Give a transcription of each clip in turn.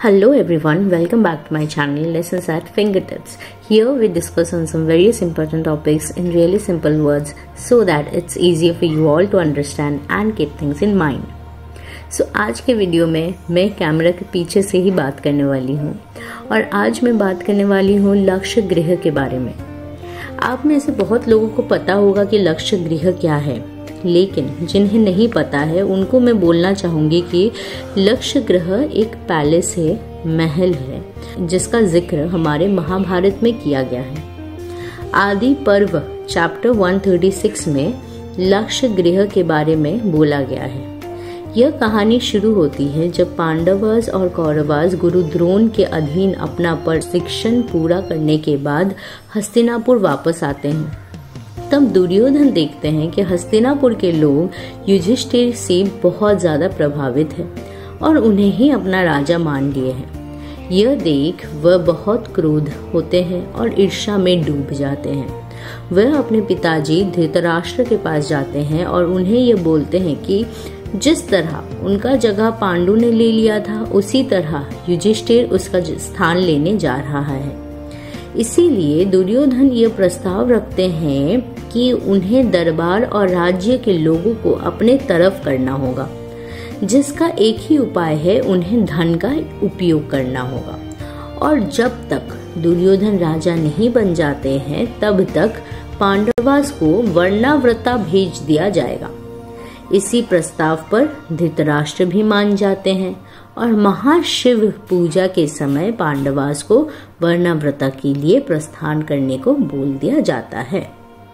Hello everyone, welcome back to my channel Lessons at Fingertips. Here we discuss on some various important topics in really simple words so that it's easier for you all to understand and keep things in mind. So आज के video में मैं camera के पीछे से ही बात करने वाली हूँ और आज मैं बात करने वाली हूँ लक्ष्य गृह के बारे में। आप में से बहुत लोगों को पता होगा कि लक्ष्य गृह क्या है, लेकिन जिन्हें नहीं पता है उनको मैं बोलना चाहूंगी कि लक्ष्य गृह एक पैलेस है, महल है, जिसका जिक्र हमारे महाभारत में किया गया है। आदि पर्व चैप्टर 136 में लक्ष्य गृह के बारे में बोला गया है। यह कहानी शुरू होती है जब पांडवास और कौरवास गुरु द्रोण के अधीन अपना प्रशिक्षण पूरा करने के बाद हस्तिनापुर वापस आते हैं। तब दुर्योधन देखते हैं कि हस्तिनापुर के लोग युधिष्ठिर से बहुत ज्यादा प्रभावित हैं और उन्हें ही अपना राजा मान लिए हैं। यह देख वह बहुत क्रोध होते हैं और ईर्ष्या में डूब जाते हैं। वह अपने पिताजी धृतराष्ट्र के पास जाते हैं और उन्हें यह बोलते हैं कि जिस तरह उनका जगह पांडु ने ले लिया था, उसी तरह युधिष्ठिर उसका स्थान लेने जा रहा है। इसीलिए दुर्योधन ये प्रस्ताव रखते हैं कि उन्हें दरबार और राज्य के लोगों को अपने तरफ करना होगा, जिसका एक ही उपाय है, उन्हें धन का उपयोग करना होगा। और जब तक दुर्योधन राजा नहीं बन जाते हैं तब तक पांडवास को वर्णाव्रता भेज दिया जाएगा। इसी प्रस्ताव पर धृतराष्ट्र भी मान जाते हैं और महाशिव पूजा के समय पांडवास को वर्णाव्रता के लिए प्रस्थान करने को बोल दिया जाता है।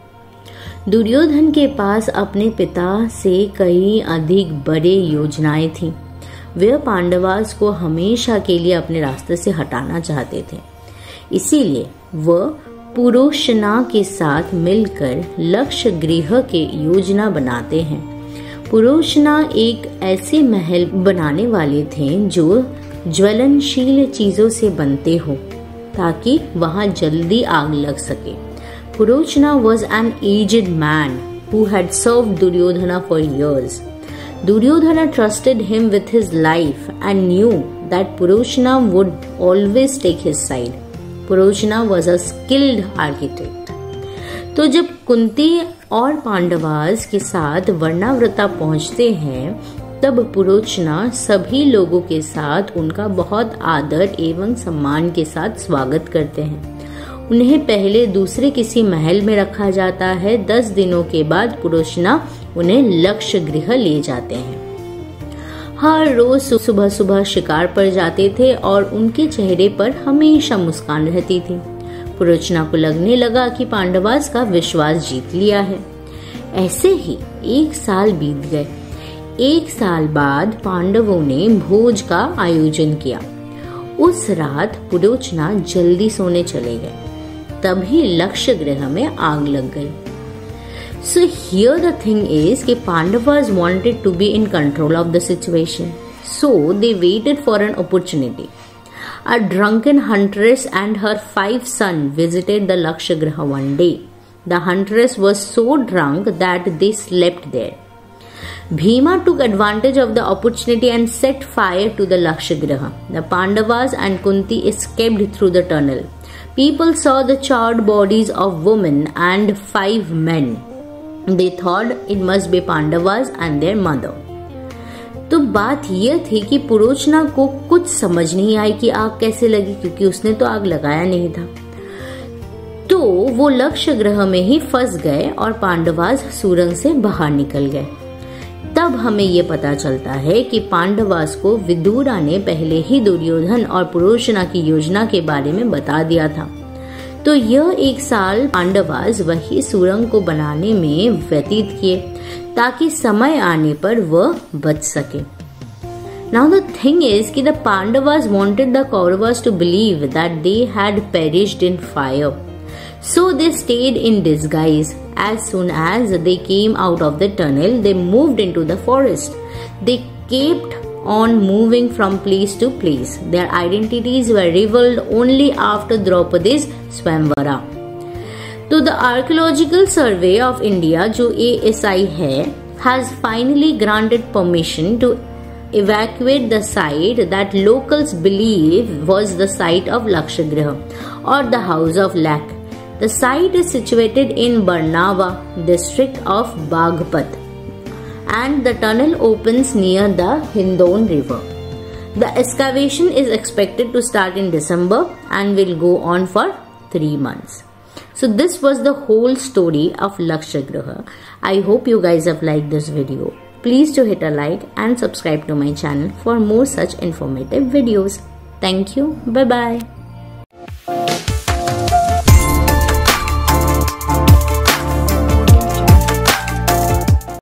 दुर्योधन के पास अपने पिता से कई अधिक बड़े योजनाएं थीं। वे पांडवास को हमेशा के लिए अपने रास्ते से हटाना चाहते थे। इसीलिए वह पुरोशना के साथ मिलकर लक्ष्य गृह के योजना बनाते हैं। पुरोशना एक ऐसे महल बनाने वाले थे जो ज्वलनशील चीजों से बनते हो ताकि वहां जल्दी आग लग सके। पुरोशना was an aged man who had served Duryodhana for years. Duryodhana trusted him with his life and knew that Puroshana would always take his side. Puroshana was a skilled architect. तो जब कुंती और पांडवास के साथ वर्णाव्रता पहुंचते हैं तब पुरोचना सभी लोगों के साथ उनका बहुत आदर एवं सम्मान के साथ स्वागत करते हैं। उन्हें पहले दूसरे किसी महल में रखा जाता है। 10 दिनों के बाद पुरोचना उन्हें लक्ष्य गृह ले जाते हैं। हर रोज सुबह सुबह शिकार पर जाते थे और उनके चेहरे पर हमेशा मुस्कान रहती थी। पुरोचना को लगने लगा कि पांडवास का विश्वास जीत लिया है। ऐसे ही 1 साल बीत गए। 1 साल बाद पांडवों ने भोज का आयोजन किया। उस रात पुरोचना जल्दी सोने चले गए। तभी लक्ष्य गृह में आग लग गई। So here the thing is कि Pandavas wanted to be in control of the situation, so they waited for an opportunity. A drunken huntress and her 5 sons visited the Lakshya Griha one day. The huntress was so drunk that they slept there. Bhima took advantage of the opportunity and set fire to the Lakshya Griha. The Pandavas and Kunti escaped through the tunnel. People saw the charred bodies of women and 5 men. They thought it must be Pandavas and their mother. तो बात यह थी कि पुरोचना को कुछ समझ नहीं आई कि आग कैसे लगी, क्योंकि उसने तो आग लगाया नहीं था। तो वो लक्ष्य गृह में ही फंस गए और पांडवास सुरंग से बाहर निकल गए। तब हमें ये पता चलता है कि पांडवास को विदुरा ने पहले ही दुर्योधन और पुरोचना की योजना के बारे में बता दिया था। तो यह 1 साल पांडवास वही सुरंग को बनाने में व्यतीत किए ताकि समय आने पर वह बच सके। Now the thing is कि the Pandavas wanted the Kauravas to believe that they had perished in fire. So they stayed in disguise. As soon as they came out of the tunnel, they moved into the forest. They kept on moving from place to place. Their identities were revealed only after Draupadi's Swayamvara. तो the Archaeological Survey of India, जो ASI है, has finally granted permission to evacuate the site that locals believe was the site of Lakshagriha or the House of Lakh. The site is situated in Barnava district of Bagpat, and the tunnel opens near the Hindon river. The excavation is expected to start in December and will go on for 3 months. So this was the whole story of Lakshagriha. I hope you guys have liked this video. Please do hit a like and subscribe to my channel for more such informative videos. Thank you. Bye bye.